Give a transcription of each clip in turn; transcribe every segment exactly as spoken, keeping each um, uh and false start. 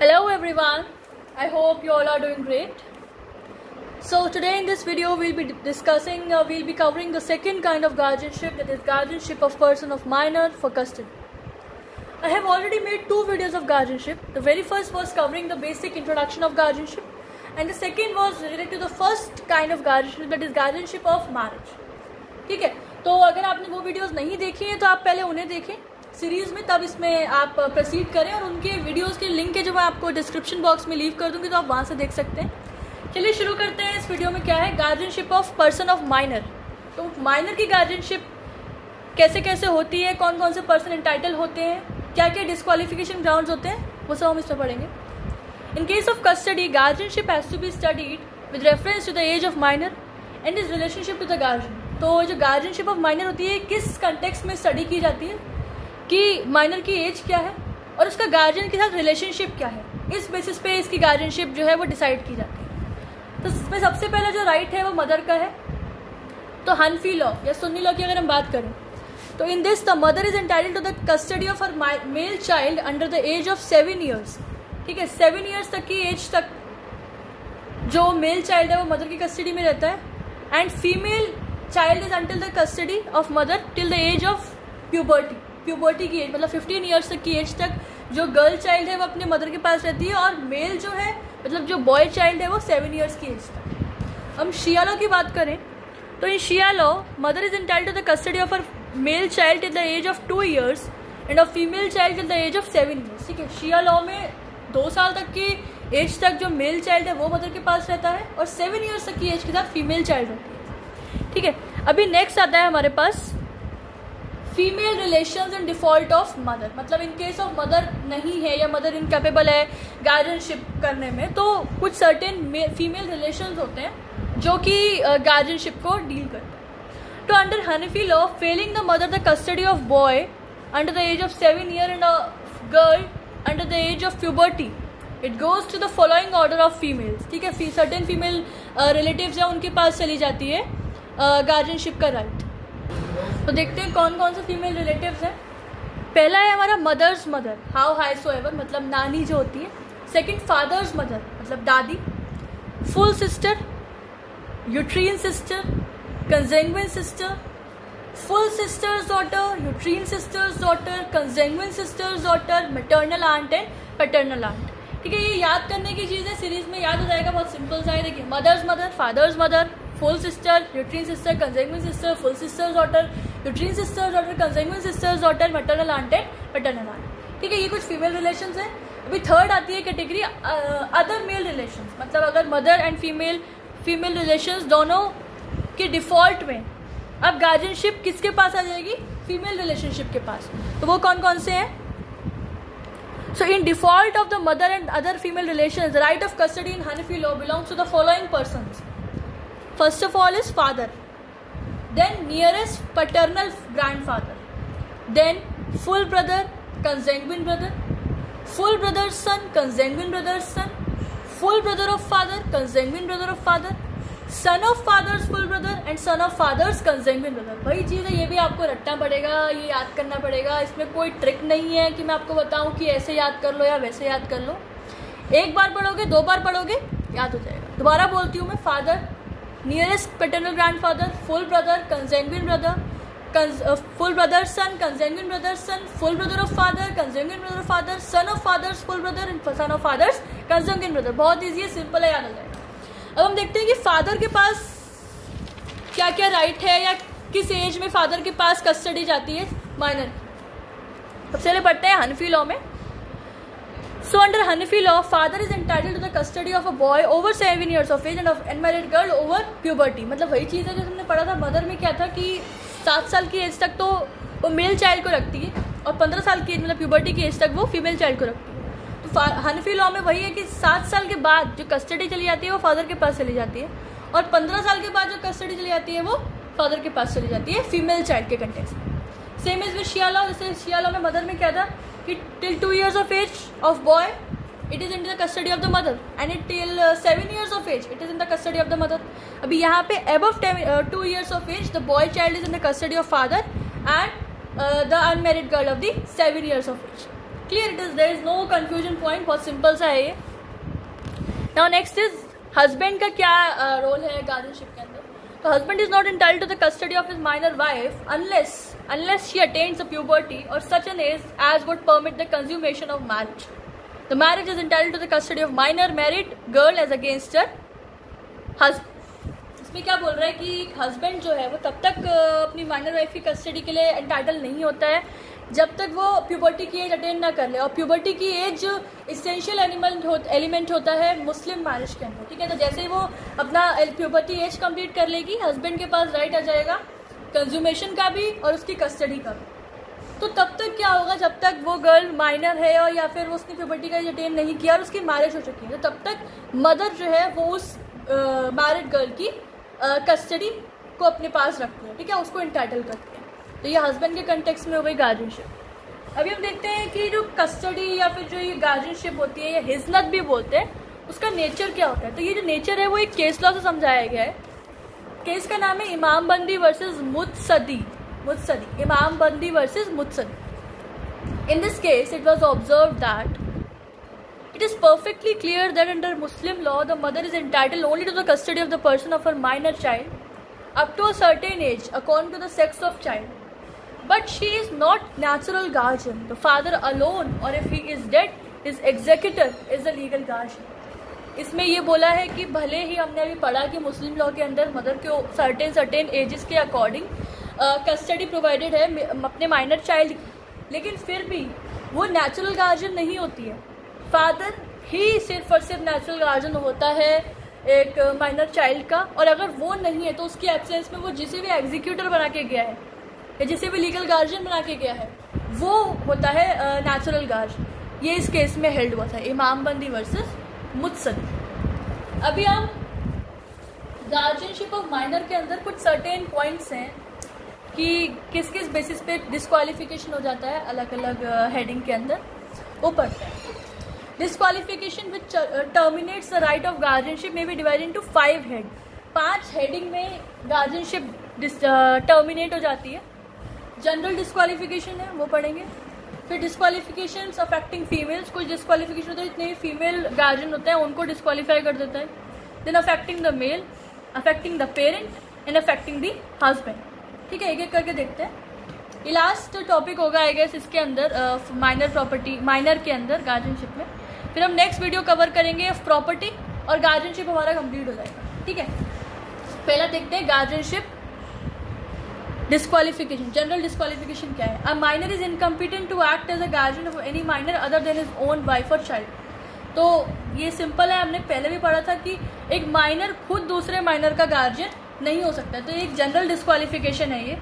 Hello everyone, I hope you all are doing great. So today in this video we'll be discussing, uh, we'll be covering the second kind of guardianship, that is guardianship of person of minor for custody. I have already made two videos of guardianship. The very first was covering the basic introduction of guardianship and the second was related to the first kind of guardianship, that is guardianship of marriage. ठीक है, तो अगर आपने वो videos नहीं देखी हैं तो आप पहले उन्हें देखें सीरीज़ में, तब इसमें आप प्रोसीड करें और उनके वीडियोस के लिंक है जो मैं आपको डिस्क्रिप्शन बॉक्स में लीव कर दूंगी, तो आप वहाँ से देख सकते हैं। चलिए शुरू करते हैं। इस वीडियो में क्या है, guardianship of person of minor. तो माइनर की गार्जियनशिप कैसे कैसे होती है, कौन कौन से पर्सन एंटाइटल होते हैं, क्या क्या डिस्क्वालिफिकेशन ग्राउंड्स होते हैं, वो सब हम इसमें पढ़ेंगे। In case of custody, guardianship has to be studied with reference to the age of minor and is relationship to the guardian. तो जो गार्जियनशिप ऑफ माइनर होती है, किस कंटेक्स्ट में स्टडी की जाती है कि माइनर की एज क्या है और उसका गार्जियन के साथ रिलेशनशिप क्या है, इस बेसिस पे इसकी गार्जियनशिप जो है वो डिसाइड की जाती है। तो इसमें सबसे पहला जो राइट है वो मदर का है। तो हनफी लॉ या सुन्नी लॉ की अगर हम बात करें तो in this the mother is entitled to the custody of her male child under the age of seven years. ठीक है, सेवन ईयर्स तक की एज तक जो मेल चाइल्ड है वो मदर की कस्टडी में रहता है and female child is until the custody of mother till the age of puberty. Puberty की एज मतलब फिफ्टीन ईयर्स तक की एज तक जो गर्ल चाइल्ड है वो अपने मदर के पास रहती है और मेल जो है मतलब जो बॉय चाइल्ड है वो सेवन ईयर्स की एज तक। हम शिया लॉ की बात करें तो in Shia law mother is entitled to the custody of her male child till the age of two years and of female child till the age of seven years. ठीक है, शिया law में दो साल तक की एज तक जो मेल चाइल्ड है वो मदर के पास रहता है और सेवन ईयर्स तक की एज के साथ फीमेल चाइल्ड रहती है। ठीक है, अभी नेक्स्ट आता है हमारे पास female relations in default of mother. मतलब इन केस ऑफ मदर नहीं है या मदर इनकेपेबल है गार्जियनशिप करने में, तो कुछ सर्टेन फीमेल रिलेशंस होते हैं जो कि गार्जियनशिप को डील करते हैं। तो under Hanafi law, failing the mother the custody of boy under the age of seven year and a girl under the age of puberty, it goes to the following order of females. ठीक है, certain female relatives हैं उनके पास चली जाती है guardianship का right. तो देखते हैं कौन कौन से फीमेल रिलेटिव्स हैं। पहला है हमारा mother's mother, how high soever मतलब नानी जो होती है। सेकंड फादर्स मदर मतलब दादी। Full sister, uterine sister, consanguine sister, full sister's daughter, uterine sister's daughter, consanguine sister's daughter, maternal aunt and paternal aunt. ठीक है, ये याद करने की चीज़ है, सीरीज में याद हो जाएगा, बहुत सिंपल सा है। देखिए, mother's mother, father's mother, full sister, uterine sister, consanguine sister, full sister's daughter, uterine sister's daughter, consanguine sister's daughter, maternal aunt and paternal aunt. ठीक है, ये कुछ फीमेल रिलेशंस हैं। अभी थर्ड आती है कैटेगरी अदर मेल रिलेशंस। मतलब अगर mother and female female relations दोनों के डिफॉल्ट में अब गार्जियनशिप किसके पास आ जाएगी, फीमेल रिलेशनशिप के पास। तो वो कौन कौन से हैं। So in default of the mother and other female relations, the right of custody in Hanafi law belongs to the following persons. First of all is father, then nearest paternal grandfather, then full brother, consanguine brother, full brother's son, consanguine brother's son, full brother of father, consanguine brother of father, son of father's full brother and son of father's consanguine brother. वही चीज़ है, ये भी आपको रटना पड़ेगा, ये याद करना पड़ेगा। इसमें कोई ट्रिक नहीं है कि मैं आपको बताऊं कि ऐसे याद कर लो या वैसे याद कर लो। एक बार पढ़ोगे, दो बार पढ़ोगे, याद हो जाएगा। दोबारा बोलती हूँ मैं, father, nearest paternal grandfather, full brother, consanguine brother, full brother son, consanguine brother son, full brother of father, consanguine brother of father, son of father's full brother and son of father's consanguine brother. बहुत easy है, simple है, याद हो जाएगा। अब हम देखते हैं कि फादर के पास क्या क्या राइट है या किस एज में फादर के पास कस्टडी जाती है माइनर। सबसे पहले पढ़ते हैं हनफी लॉ में। So under Hanafi law, father is entitled to the custody of a boy over seven years of age and of unmarried girl over puberty. मतलब वही चीज़ है जो हमने पढ़ा था मदर में, क्या था कि सात साल की एज तक तो वो मेल चाइल्ड को रखती है और पंद्रह साल की एज मतलब प्यूबर्टी की एज तक वो फीमेल चाइल्ड को रखती है। हनफी लॉ में वही है कि सात साल के बाद जो कस्टडी चली जाती है वो फादर के पास चली जाती है और पंद्रह साल के बाद जो कस्टडी चली जाती है वो फादर के पास चली जाती है फीमेल चाइल्ड के कंटेक्स्ट में। Same is with Shia law. जैसे शिया लॉ में मदर में क्या था कि till two years of age of boy it is in the custody of the mother and it till seven years of age it is in the custody of the mother. अभी यहाँ पे above two years of age the boy child is in the custody of father and the unmarried girl of the seven years of age. Clear, it is, there is no confusion point, बहुत simple सा है ये। Now next is husband का क्या role uh, है guardianship के अंदर। तो husband is not entitled to the custody of his minor wife unless unless she attains a puberty और such an age age would permit the consummation of marriage. The marriage is entitled to the custody of minor married girl age against her husband. इसमें क्या बोल रहा है कि husband जो है वो तब तक अपनी माइनर वाइफ की कस्टडी के लिए एंटाइटल नहीं होता है जब तक वो प्यूबर्टी की एज अटेन ना कर ले। और प्यूबर्टी की एज इसेंशियल एनिमल हो, एलिमेंट होता है मुस्लिम मैरिज के अंदर, ठीक है। तो जैसे ही वो अपना प्यूबर्टी एज कंप्लीट कर लेगी, हस्बैंड के पास राइट आ जाएगा कंज्यूमेशन का भी और उसकी कस्टडी का भी। तो तब तक क्या होगा, जब तक वो गर्ल माइनर है और या फिर वो उसने प्यूबर्टी का एज अटेन नहीं किया और उसकी मैरिज हो चुकी है, तो तब तक मदर जो है वो उस मैरिड गर्ल की कस्टडी को अपने पास रखती है, ठीक है, उसको इंटाइटल करती है। तो ये हस्बैंड के कंटेक्स्ट में हो गई गार्जियनशिप। अभी हम देखते हैं कि जो कस्टडी या फिर जो ये गार्जियनशिप होती है, या हिजनत भी बोलते हैं, उसका नेचर क्या होता है। तो ये जो नेचर है वो एक केस लॉ से समझाया गया है। केस का नाम है इमाम Bandi versus मुत्सदी Mutsaddi Imam Bandi versus Mutsaddi. In this case it was observe that it is perfectly clear that under Muslim law the mother is entitled only to the custody of the person of her minor child up to a certain age according to the sex of child, but she is not natural guardian. The father alone, or if he is dead, his executor is the legal guardian. इसमें ये बोला है कि भले ही हमने अभी पढ़ा कि मुस्लिम लॉ के अंदर मदर को सर्टेन सर्टेन एजेस के अकॉर्डिंग कस्टडी प्रोवाइडेड है अपने माइनर चाइल्ड, लेकिन फिर भी वो नेचुरल गार्जियन नहीं होती है। फादर ही सिर्फ और सिर्फ नेचुरल गार्जियन होता है एक माइनर चाइल्ड का, और अगर वो नहीं है तो उसकी एब्सेंस में वो जिसे भी एग्जीक्यूटर बना के गया है या जिसे भी लीगल गार्जियन बना के गया है वो होता है नेचुरल गार्जियन। ये इस केस में हेल्ड हुआ था, इमाम बंदी वर्सेस मुत्सदी। अभी हम गार्जियनशिप ऑफ माइनर के अंदर कुछ सर्टेन पॉइंट्स हैं कि किस किस बेसिस पे डिस्क्वालिफिकेशन हो जाता है अलग अलग हेडिंग के अंदर, वो पढ़ते हैं। Disqualification which uh, terminates the right of guardianship may be divided into five head. पांच हेडिंग में गार्जियनशिप टर्मिनेट हो जाती है। जनरल डिस्क्वालिफिकेशन है, वो पढ़ेंगे। फिर डिस्क्वालिफिकेशंस अफेक्टिंग फीमेल्स, कुछ डिस्क्वालिफिकेशन होता है जितने फीमेल गार्जियन होते हैं उनको डिस्क्वालीफाई कर देता है। Then affecting the male, affecting the parent and affecting the husband, ठीक है। एक एक करके देखते हैं। ये लास्ट टॉपिक होगा आई गेस इसके अंदर माइनर प्रॉपर्टी माइनर के अंदर गार्जियनशिप में। फिर हम नेक्स्ट वीडियो कवर करेंगे ऑफ प्रॉपर्टी और गार्जियनशिप हमारा कंप्लीट हो जाएगा, ठीक है। पहला देखते हैं गार्जियनशिप डिस्क्वालिफिकेशन। जनरल डिस्क्वालिफिकेशन क्या है। A minor is incompetent to act as a guardian of any minor other than his own wife और चाइल्ड। तो ये सिंपल है, हमने पहले भी पढ़ा था कि एक माइनर खुद दूसरे माइनर का गार्जियन नहीं हो सकता। तो एक जनरल डिस्क्वालिफिकेशन है ये।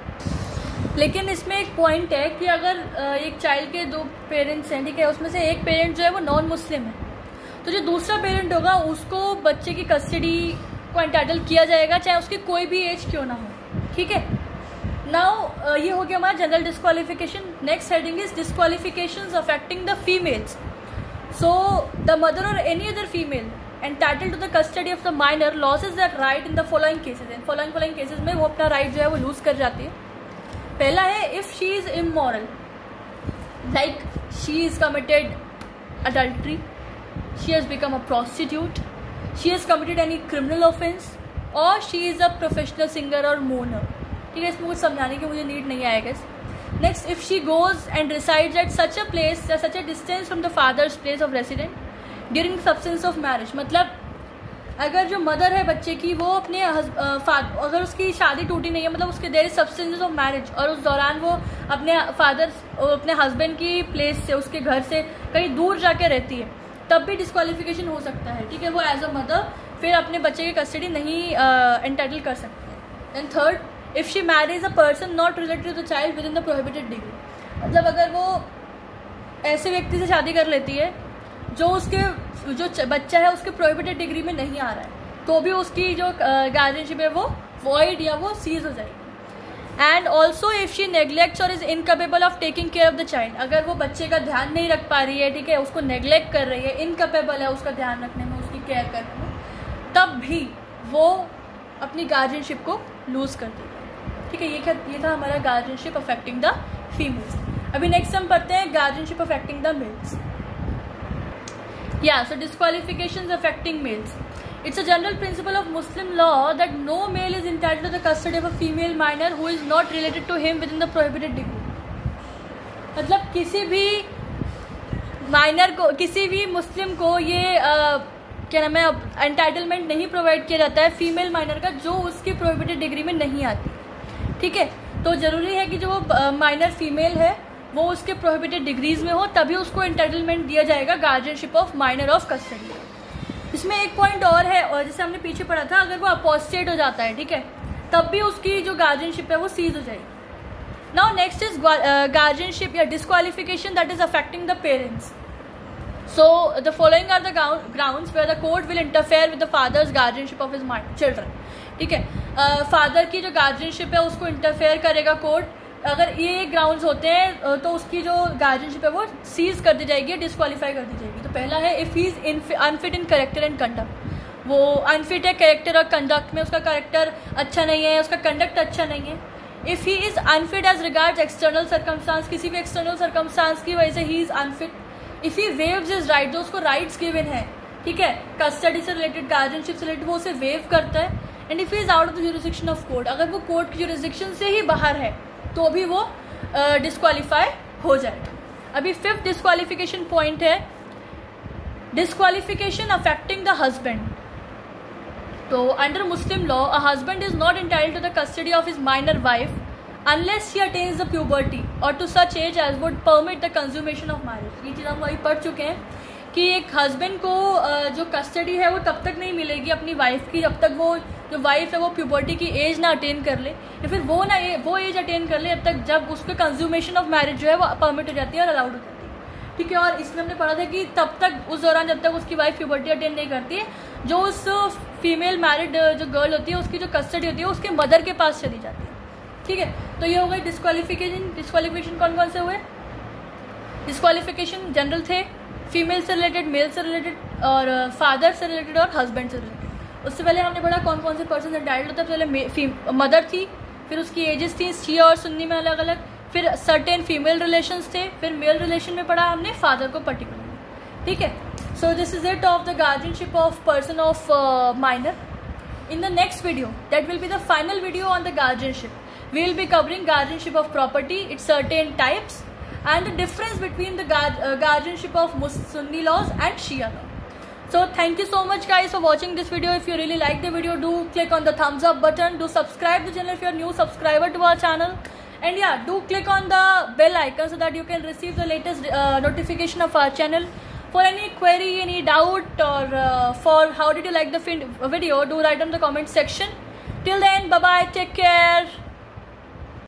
लेकिन इसमें एक पॉइंट है कि अगर एक चाइल्ड के दो पेरेंट्स हैं, ठीक है, उसमें से एक पेरेंट जो है वो नॉन मुस्लिम है, तो जो दूसरा पेरेंट होगा उसको बच्चे की कस्टडी को एंटाइटल किया जाएगा चाहे उसकी कोई भी एज क्यों ना हो, ठीक है। नाउ ये हो गया हमारा general disqualification. Next heading is disqualifications affecting the females. So the mother और any other female entitle to the custody of the minor loses that right in the following cases. In following following cases में वो अपना right जो है वो loose कर जाती है। पहला है if she is immoral, like she is committed adultery, she has become a prostitute, she has committed any criminal offence, और she is a professional singer और मोनर, ठीक है। इसमें कुछ समझाने की मुझे नीड नहीं आएगा। Next, if she goes and resides at such a place या such a distance from the father's place of resident during subsistence of marriage. मतलब अगर जो मदर है बच्चे की वो अपने अगर उसकी शादी टूटी नहीं है, मतलब उसके there is subsistence of marriage, और उस दौरान वो अपने फादर अपने हस्बैंड की प्लेस से उसके घर से कहीं दूर जाके रहती है, तब भी डिस्क्वालिफिकेशन हो सकता है, ठीक है। वो एज अ मदर फिर अपने बच्चे की कस्टडी नहीं एंटाइटल कर सकती है। And third, if she marries a person not related to the child within the prohibited degree. मतलब अगर वो ऐसे व्यक्ति से शादी कर लेती है जो उसके जो बच्चा है उसके प्रोहिबिटेड डिग्री में नहीं आ रहा है, तो भी उसकी जो गार्जियनशिप है वो वॉइड या वो सीज हो जाएगी। And also if she neglects और is incapable of taking care of the child. अगर वो बच्चे का ध्यान नहीं रख पा रही है, ठीक है, उसको नेग्लेक्ट कर रही है, इनकेपेबल है उसका ध्यान रखने में, उसकी केयर करने में, तब भी वो अपनी गार्जियनशिप को लूज कर देगी, ठीक है। ये क्या ये था हमारा गार्जियनशिप अफेक्टिंग द फीमेल्स। अभी नेक्स्ट हम पढ़ते हैं गार्जियनशिप अफेक्टिंग द मेल्स. या so disqualifications affecting males. It's a general principle of Muslim law that no male is entitled to the custody of a female minor who is not related to him within the prohibited degree. मतलब किसी भी minor को, किसी भी मुस्लिम को ये आ, क्या नाम है, एंटाइटलमेंट नहीं प्रोवाइड किया जाता है फीमेल माइनर का जो उसकी प्रोहिबिटेड डिग्री में नहीं आती. ठीक है, तो ज़रूरी है कि जो वो माइनर फीमेल है वो उसके प्रोहिबिटेड डिग्रीज में हो, तभी उसको एंटाइटलमेंट दिया जाएगा guardianship of minor of custody. इसमें एक पॉइंट और है, और जैसे हमने पीछे पढ़ा था, अगर वो अपोस्टेट हो जाता है, ठीक है, तब भी उसकी जो गार्जियनशिप है वो सीज हो जाएगी. नाउ नेक्स्ट इज गार्जियनशिप या disqualification that is affecting the parents. So the following are the grounds where the court will interfere with the father's guardianship of his children. ठीक है, फादर uh, की जो guardianship है उसको interfere करेगा court. अगर ये ग्राउंड्स होते हैं तो उसकी जो गार्जियनशिप है वो सीज कर दी जाएगी, डिस्क्वालीफाई कर दी जाएगी. तो पहला है if he is unfit in character and conduct. वो अनफिट है कैरेक्टर और कंडक्ट में, उसका कैरेक्टर अच्छा नहीं है, उसका कंडक्ट अच्छा नहीं है. If he is unfit as regards external circumstance, किसी भी एक्सटर्नल सर्कमस्टांस की वजह से he is unfit. If he waives his right, जो उसको राइट्स गिवन है, ठीक है, कस्टडी से रिलेटेड, गार्जियनशिप से रिलेटेड, वो उसे वेव करता है. And if he is out of the jurisdiction of court, अगर वो कोर्ट की ज्यूरिसडिक्शन से ही बाहर है तो भी वो डिस्क्वालीफाई uh, हो जाएगा. अभी फिफ्थ डिस्क्वालिफिकेशन पॉइंट है डिस्क्वालिफिकेशन अफेक्टिंग द हस्बैंड. तो under Muslim law a husband is not entitled to the custody of his minor wife unless she attains the puberty और to such age age would permit the consummation of marriage. ये चीज़ हम वही पढ़ चुके हैं कि एक हस्बैंड को uh, जो कस्टडी है वो तब तक नहीं मिलेगी अपनी वाइफ की जब तक वो जो वाइफ है वो प्यूबर्टी की एज ना अटेन कर ले, या फिर वो ना ए, वो एज अटेन कर ले जब तक जब उसके कंज्यूमेशन ऑफ मैरिज जो है वो परमिट हो जाती है और अलाउड हो जाती है. ठीक है, और इसमें हमने पढ़ा था कि तब तक उस दौरान जब तक उसकी वाइफ प्यूबर्टी अटेन नहीं करती है, जो उस फीमेल मैरिड जो गर्ल होती है उसकी जो कस्टडी होती है उसके मदर के पास चली जाती है. ठीक है, तो ये हो गई डिस्क्वालिफिकेशन. डिस्क्वालिफिकेशन कौन कौन से हुए? डिस्क्वालिफिकेशन जनरल थे, फीमेल से रिलेटेड, मेल से रिलेटेड, और फादर से रिलेटेड और हस्बैंड से रिलेटेड. उससे पहले हमने पढ़ा कौन कौन से पर्सन एंटाइटल्ड होता है. पहले मदर थी, फिर उसकी एजेस थी शिया और सुन्नी में अलग अलग, फिर सर्टेन फीमेल रिलेशंस थे, फिर मेल रिलेशन में पढ़ा हमने फादर को पर्टिकुलरली. ठीक है, so this is it of the guardianship of person of minor. In the next video that will be the final video on the guardianship, we will be covering guardianship of property, it's certain types and the difference between the guard, uh, guardianship of Sunni laws and Shia law. So thank you so much guys for watching this video. If you really like the video, do click on the thumbs up button, do subscribe the channel if you are new subscriber to our channel, and yeah, do click on the bell icon so that you can receive the latest uh, notification of our channel. For any query, any doubt, or uh, for how did you like the video, do write in the comment section. Till then, bye bye, take care.